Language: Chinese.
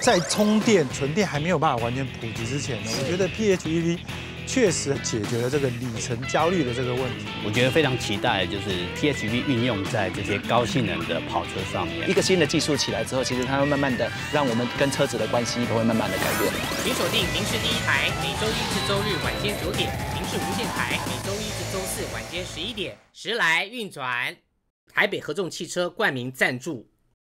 在充电纯电还没有办法完全普及之前呢，我觉得 PHEV 确实解决了这个里程焦虑的这个问题。 我觉得非常期待，就是 PHEV 运用在这些高性能的跑车上面。 一个新的技术起来之后，其实它会慢慢的让我们跟车子的关系都会慢慢的改变。 请锁定民视第一台，每周一至周日晚间9点；民视无线台，每周一至周四晚间11点。时来运转，台北合众汽车冠名赞助。